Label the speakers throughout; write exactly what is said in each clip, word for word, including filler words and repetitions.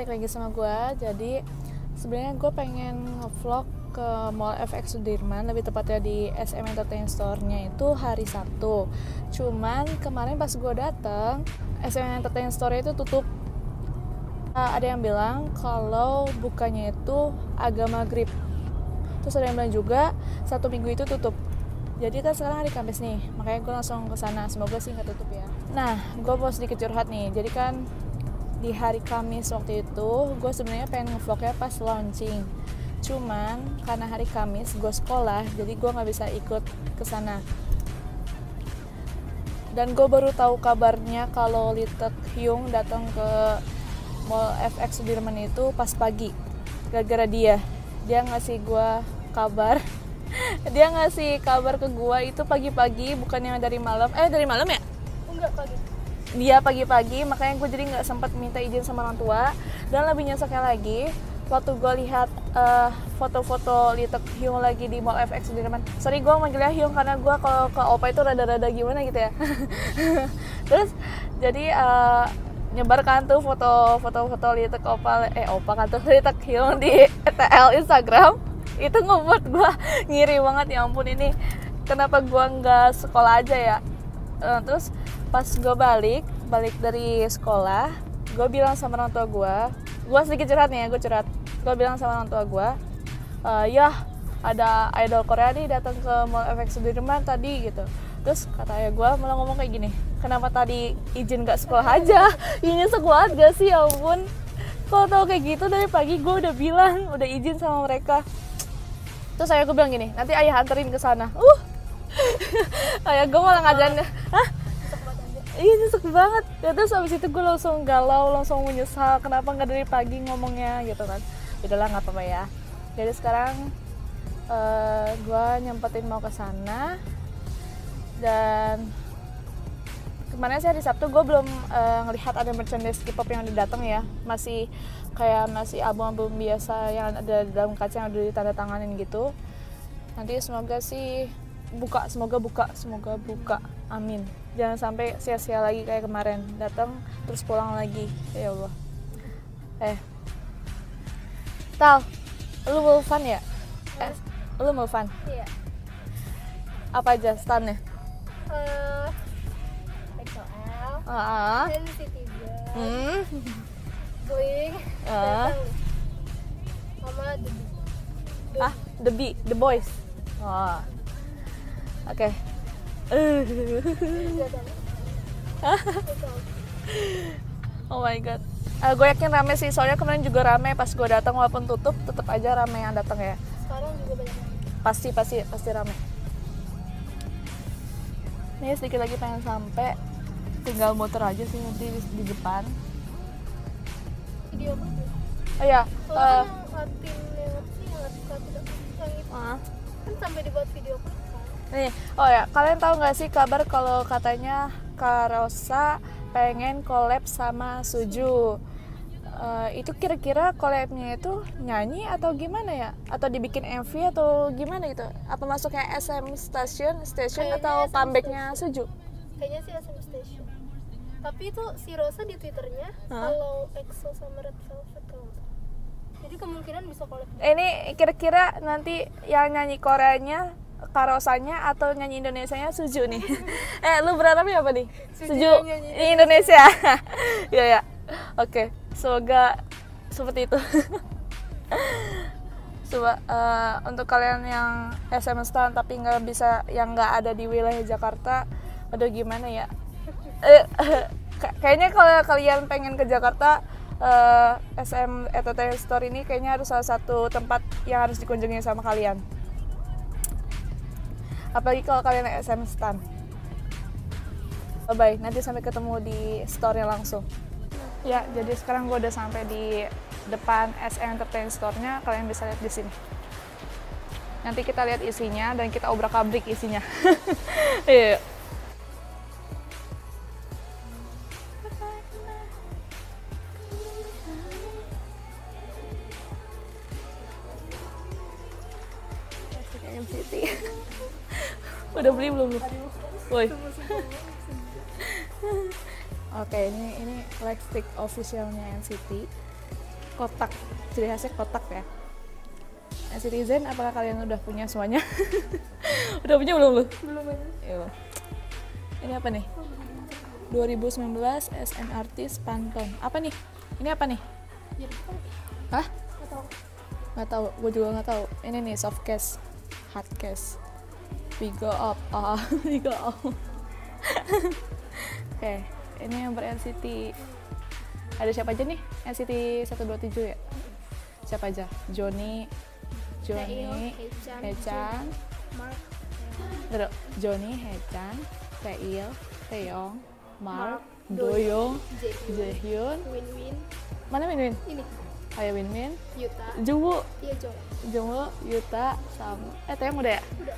Speaker 1: balik lagi sama gue. Jadi sebenarnya gue pengen ngevlog ke Mall F X Sudirman, lebih tepatnya di S M Entertainment Store-nya itu hari Sabtu. Cuman kemarin pas gue dateng, S M Entertainment Store-nya itu tutup. Uh, ada yang bilang kalau bukanya itu agak maghrib. Terus ada yang bilang juga satu minggu itu tutup. Jadi kan sekarang hari Kamis nih, makanya gue langsung ke sana. Semoga sih nggak tutup ya. Nah, gue mau sedikit curhat nih. Jadi kan di hari Kamis waktu itu, gue sebenarnya pengen ngevlognya pas launching. Cuman karena hari Kamis gue sekolah, jadi gue nggak bisa ikut ke sana. Dan gue baru tahu kabarnya kalau Lee Tak-hyung datang ke Mall F X Sudirman itu pas pagi. Gara-gara dia, dia ngasih gue kabar. Dia ngasih kabar ke gue itu pagi-pagi, bukannya dari malam. Eh dari malam ya?
Speaker 2: Enggak, pagi.
Speaker 1: Dia pagi-pagi, makanya gue jadi nggak sempat minta izin sama orang tua. Dan lebih nyeseknya lagi, waktu gue lihat uh, foto-foto Lee Tak-hyung lagi di Mall F X Sudirman. Sorry, gue manggilnya Hyung karena gue kalau ke Opa itu rada-rada gimana gitu ya. Terus jadi uh, nyebarkan tuh foto-foto Lee Tak Opa eh Opa kan tuh Lee Tak-hyung di T L Instagram. Itu ngebuat gue ngiri banget, ya ampun, ini kenapa gue nggak sekolah aja ya. Uh, terus pas gue balik balik dari sekolah, gue bilang sama orang tua gue, gue sedikit curhat nih ya, gue curhat, gue bilang sama orang tua gue, uh, ya ada idol Korea nih datang ke Mall F X Sudirman tadi gitu. Terus kata ayah gue malah ngomong kayak gini, kenapa tadi izin gak sekolah aja? Ini sekolah gak sih, ya ampun. Kalau tau kayak gitu dari pagi gue udah bilang, udah izin sama mereka. Terus ayah gue bilang gini, nanti ayah anterin ke sana. Uh, ayah gue malah ngajarin, hah? Iya, nyesek banget. Ya, terus abis itu gue langsung galau, langsung menyesal kenapa nggak dari pagi ngomongnya gitu kan. Udahlah, nggak apa-apa ya. Jadi sekarang uh, gue nyempetin mau ke sana. Dan kemarin sih hari Sabtu gue belum uh, ngelihat ada merchandise K-pop yang udah datang ya. Masih kayak masih album-album biasa yang ada di dalam kaca yang udah ditandatanganin gitu. Nanti semoga sih buka, semoga buka, semoga buka. Amin. Jangan sampai sia-sia lagi kayak kemarin, datang terus pulang lagi. Ya Allah. Eh. Tal, lu mau fun ya? Eh, lu mau fun?
Speaker 2: Iya.
Speaker 1: Apa aja stand-nya?
Speaker 2: Uh, X O L,
Speaker 1: Ah.
Speaker 2: N C T Dream,
Speaker 1: Hmm.
Speaker 2: Boeing,
Speaker 1: Ah.
Speaker 2: sama The Bee.
Speaker 1: Ah, The Bee, The Boys. Oh. Oke. Okay. Uh. Oh my god. Uh, gue yakin rame sih, soalnya kemarin juga rame pas gue datang, walaupun tutup tetap aja rame yang datang ya.
Speaker 2: Sekarang juga banyak.
Speaker 1: Pasti pasti pasti rame. Ini sedikit lagi pengen sampai, tinggal muter aja sih nanti di, di depan.
Speaker 2: Video apa?
Speaker 1: Oh ya.
Speaker 2: Soalnya
Speaker 1: Uh,
Speaker 2: yang Latin yang apa sih, yang Latin yang itu
Speaker 1: uh,
Speaker 2: kan sampai dibuat video klip kan?
Speaker 1: nih, oh ya, kalian tahu nggak sih kabar kalau katanya Karosa pengen collab sama Suju? Uh, itu kira-kira collabnya itu nyanyi atau gimana ya? Atau dibikin M V atau gimana gitu? Apa masuknya S M Station, Station
Speaker 2: Kayaknya
Speaker 1: atau
Speaker 2: S M
Speaker 1: comebacknya
Speaker 2: Station.
Speaker 1: Suju?
Speaker 2: Kayaknya sih S M Station. Tapi itu si Rosa di Twitternya
Speaker 1: Hah?
Speaker 2: kalau E X O sama Red Velvet kalau nggak salah. Jadi kemungkinan bisa collab.
Speaker 1: Ini kira-kira nanti yang nyanyi Koreanya Karosanya atau nyanyi Indonesianya Suju nih? Eh, lu berharapnya apa nih?
Speaker 2: Suju
Speaker 1: Suju
Speaker 2: yang nyanyi
Speaker 1: di Indonesia. Ya ya. Oke, semoga seperti itu. Coba uh, untuk kalian yang S M Stan tapi nggak bisa, yang nggak ada di wilayah Jakarta, aduh gimana ya? Eh, kayaknya kalau kalian pengen ke Jakarta, uh, S M Entertainment Store ini kayaknya harus salah satu tempat yang harus dikunjungi sama kalian. Apalagi kalau kalian S M Stan. Bye bye, nanti sampai ketemu di store-nya langsung. Ya, jadi sekarang gue udah sampai di depan S M Entertainment Store-nya, kalian bisa lihat di sini. Nanti kita lihat isinya dan kita obrak-abrik isinya. Iya. N C T. Udah beli belum lu? Woi. Oke, ini ini lightstick officialnya N C T. kotak, ciri khasnya kotak ya. Citizen, apakah kalian udah punya semuanya? Udah punya belum lu?
Speaker 2: Belum aja.
Speaker 1: Iya. Ini apa nih? dua ribu sembilan belas S M R T Pantone. Apa nih? Ini apa nih?
Speaker 2: Jadi kan
Speaker 1: Hah?
Speaker 2: atau
Speaker 1: Nggak tahu, gue juga nggak tahu. Ini nih soft case, hard case. We go up, ah, we go up. Oke, ini yang ber-N C T. Ada siapa aja nih? N C T seratus dua puluh tujuh ya? Siapa aja? Johnny, Johnny,
Speaker 2: Hechan,
Speaker 1: Hechan,
Speaker 2: Mark,
Speaker 1: Terus Johnny, Hechan, Taeil, Taeyong, Mark,
Speaker 2: Mark,
Speaker 1: Doyoung,
Speaker 2: Jaehyun,
Speaker 1: Jaehyun.
Speaker 2: Win Win,
Speaker 1: Mana Min Min?
Speaker 2: ini
Speaker 1: Ayo Min Min,
Speaker 2: Yuta,
Speaker 1: Jungwoo,
Speaker 2: iya Jong.
Speaker 1: Jungwoo, Yuta, sama eh Taeyong udah ya?
Speaker 2: Udah.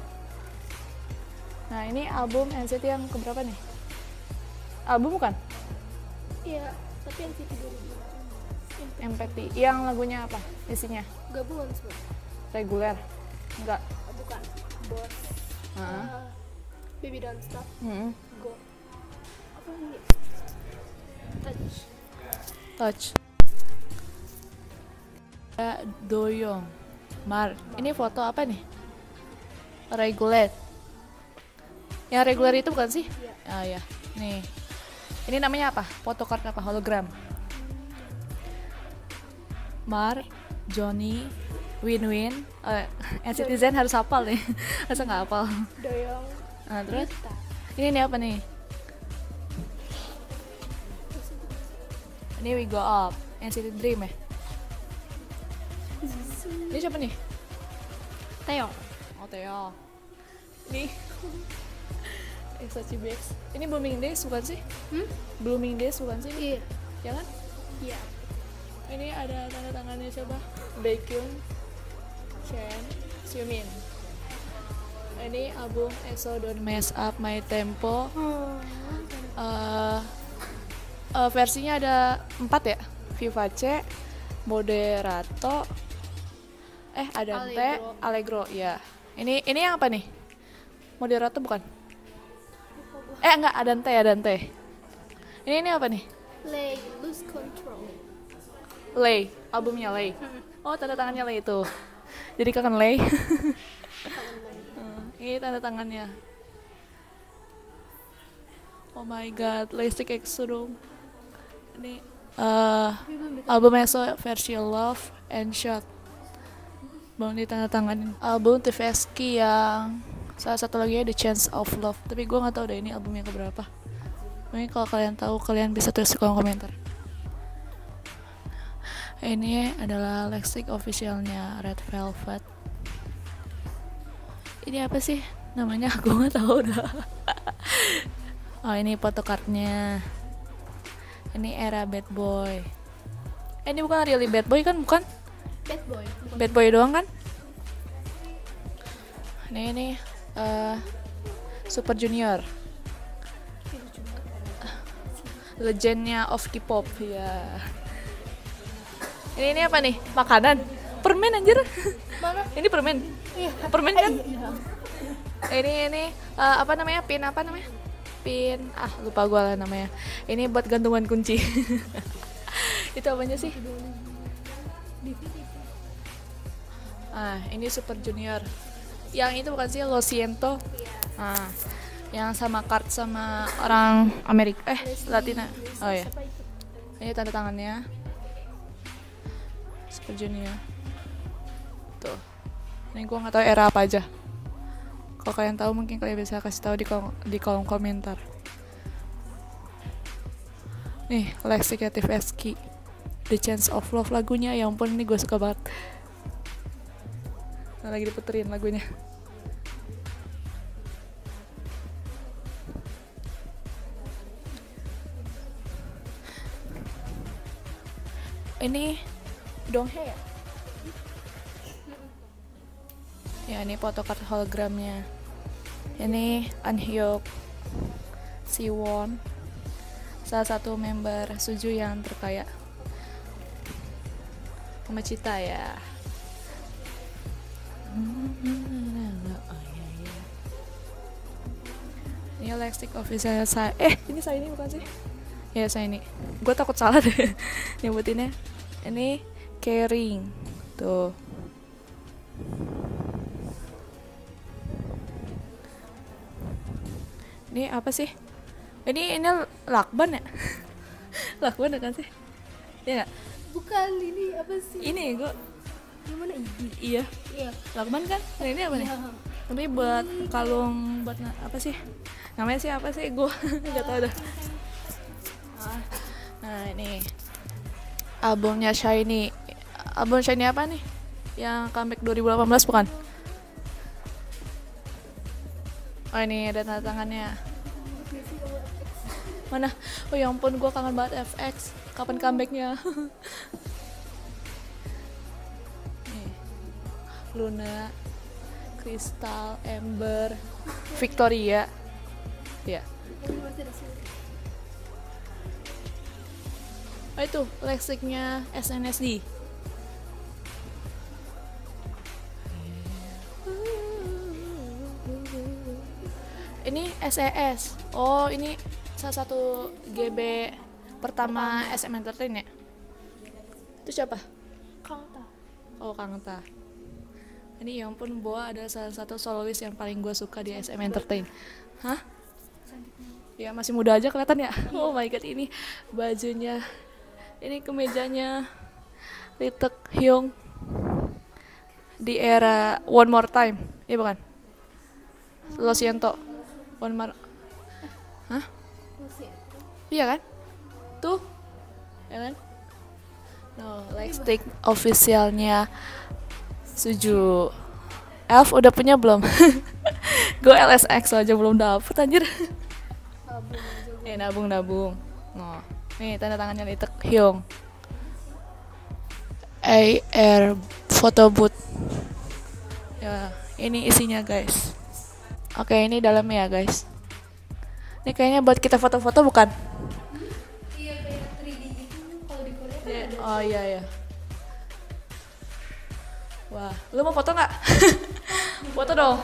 Speaker 1: Nah ini album N C T yang keberapa nih? Album bukan?
Speaker 2: Iya, tapi N C T dua ribu
Speaker 1: M P T. Yang lagunya apa? Isinya?
Speaker 2: gabungan semua.
Speaker 1: Reguler? Enggak.
Speaker 2: Oh, bukan. Boss.
Speaker 1: Heeh.
Speaker 2: Uh, Baby Don't Stop.
Speaker 1: Hmm.
Speaker 2: Go. Apa ini? Touch.
Speaker 1: Touch. Ada Doyoung, Mark. Ini foto apa nih? Reguler. Yang reguler itu bukan sih?
Speaker 2: Iya.
Speaker 1: Ah ya. Nih. Ini namanya apa? Photocard apa? Hologram. Mark, Johnny, Win Win. Uh, Citizen harus hafal nih. Masa nggak hafal?
Speaker 2: Doyoung.
Speaker 1: Nah, terus
Speaker 2: Yuta.
Speaker 1: ini nih apa nih? Ini We Go Up, N C T Dream ya? Ini siapa nih?
Speaker 2: Taeyong.
Speaker 1: Oh Taeyong. Nih Exachi B X. Ini Blooming Days bukan sih?
Speaker 2: Hmm?
Speaker 1: Blooming Days bukan sih?
Speaker 2: Iya.
Speaker 1: Ya kan?
Speaker 2: Iya.
Speaker 1: Ini ada tanda tangannya siapa? Baekhyun, Chen, Xiumin. Ini album EXO Don't Mess Up My Tempo.
Speaker 2: Oh.
Speaker 1: Uh, uh, versinya ada empat ya, Vivace, Moderato, eh Adante,
Speaker 2: Allegro.
Speaker 1: Allegro, ya. Ini ini yang apa nih? Moderato bukan? Eh enggak, Adante, Adante. Ini ini apa nih?
Speaker 2: Lay, Lose Control.
Speaker 1: Lay, albumnya Lay. Oh tanda tangannya Lay itu. Jadi kangen Lay. Hmm, ini tanda tangannya. Oh my god, Lipstick Exodum. Ini uh, album EXO versi Love and Shot. Belum ditandatanganin. Album T V S K yang salah satu lagi The Chance of Love. Tapi gue nggak tahu deh ini albumnya keberapa. Mungkin kalau kalian tahu, kalian bisa tulis di kolom komentar. Ini adalah Lipstick officialnya Red Velvet. Ini apa sih namanya? Gue nggak tahu dah. Oh ini photocardnya. Ini era Bad Boy. Eh, ini bukan really Bad Boy kan? Bukan?
Speaker 2: Bad Boy.
Speaker 1: Bad Boy doang kan? Ini ini uh, Super Junior. Legendnya of K-pop ya. Ini ini apa nih? Makanan? Permen anjir.
Speaker 2: Mana?
Speaker 1: Ini permen.
Speaker 2: Iya.
Speaker 1: Permen kan?
Speaker 2: Iya.
Speaker 1: Ini ini uh, apa namanya? Pin apa namanya? Pin. Ah, lupa gua lah namanya. Ini buat gantungan kunci. Itu apanya sih? Ah, ini Super Junior. Yang itu bukan sih Lo Siento? Ah, yang sama card sama orang Amerika eh Latina. Oh ya. Ini tanda tangannya. Super Junior. Tuh. Ini gua nggak tahu era apa aja. Kalau kalian tahu mungkin kalian bisa kasih tahu di kolom, di kolom komentar. Nih, Lexi Creative S K. The Chance of Love lagunya, ya ampun ini gue suka banget. Nah, lagi diputerin lagunya. Ini Donghae ya? Ya ini photocard hologramnya. Ini Anhyuk, Siwon, salah satu member Suju yang terkaya. Sama Cita ya. Ini Lipstick official saya. Eh ini saya ini bukan sih? Ya saya ini. Gue takut salah deh nyebutinnya. Ini caring tuh. Ini apa sih? Ini ini lakban ya? Lakban ya kan sih? Ya nggak?
Speaker 2: Bukan, ini apa sih?
Speaker 1: Ini gua
Speaker 2: Gimana ini?
Speaker 1: iya
Speaker 2: Iya.
Speaker 1: lakban kan? Nah, ini apa nih?
Speaker 2: Iya.
Speaker 1: Ini buat kalung buat na- apa sih? Namanya sih apa sih? Gua nggak tahu dah. Ah, Nah ini albumnya Shiny. Album Shiny apa nih? Yang comeback dua ribu delapan belas bukan? Oh ini ada tanda tangannya. Mana? Oh ya ampun, gue kangen banget F X. Kapan comebacknya? Nih. Luna, Crystal, Ember, Victoria. Ya.
Speaker 2: Ini masih ada sini.
Speaker 1: Oh itu leksiknya S N S D. Ini S E S. Oh ini salah satu G B pertama S M Entertain ya. Itu siapa?
Speaker 2: Kangta.
Speaker 1: Oh Kangta. Ini ya ampun, Boa adalah salah satu solois yang paling gue suka di S M Entertain. Hah? Ya masih muda aja kelihatan ya. Oh my god, ini bajunya, ini kemejanya Lee Taek Hyung di era One More Time. Iya bukan? Lo Siento. One More. Hah?
Speaker 2: Masih.
Speaker 1: Iya kan? Tuh. Ya kan? No, like stick officialnya Suju. Elf udah punya belum? Gue L S X aja belum dapet anjir.
Speaker 2: Album aja gue.
Speaker 1: Eh nabung-nabung. No. Nih tanda tangannya Lee Taek Hyung. A R photo booth. Ya, ini isinya guys. Oke, ini dalamnya ya guys. Ini kayaknya buat kita foto-foto bukan?
Speaker 2: Iya, kayak tiga D gitu. Kalau di Korea kan ada.
Speaker 1: Oh iya ya. Wah, lu mau foto nggak? Foto dong.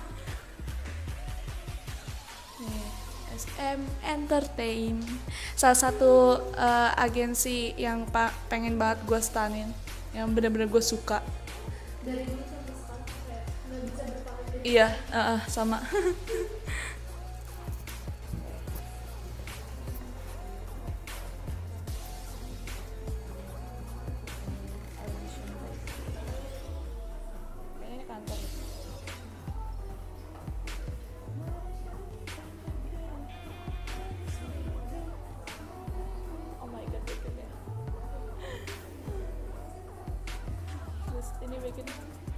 Speaker 1: Nih, S M Entertain, salah satu eh, agensi yang pa- pengen banget gue stanin, yang bener-bener gue suka.
Speaker 2: Dari dulu sampai sekarang kayak nggak bisa berpaling dari.
Speaker 1: Iya, eh, eh, sama. Kayaknya ini kantor. Oh my god, bikin ya. Terus ini bikin